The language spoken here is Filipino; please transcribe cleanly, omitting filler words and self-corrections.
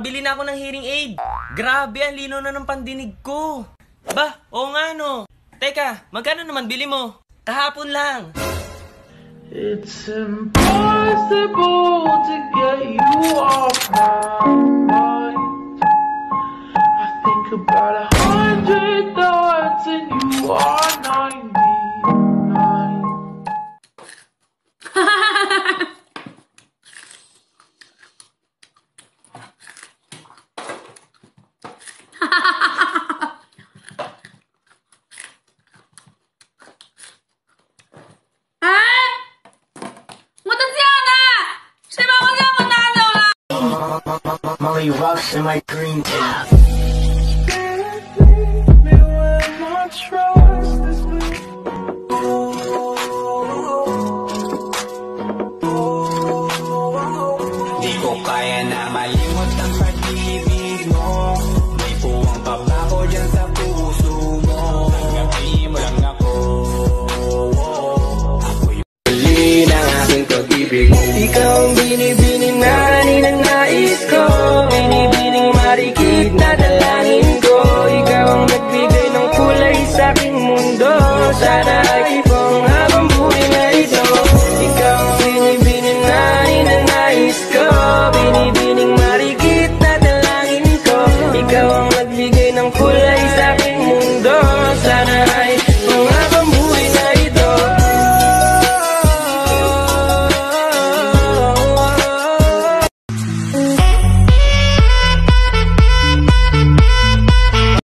nakabili na ako ng hearing aid. Grabe, ang lino na ng pandinig ko. Ba, oo nga no. Teka, magkano naman bili mo? Kahapon lang. It's impossible to get you off my mind. I think about 100 thoughts and you are 99. Molly rocks in my green tea. Di ko kaya na malimot ang pag-ibig mo. May puwang pabako dyan sa puso mo. Tanggapin mo lang ako. Ako'y muli ng aking pag-ibig. Ikaw ang binibining na ninanais ko. Binibining marikit na dalangin ko. Ikaw ang nagbigay ng kulay sa aking mundo. Sana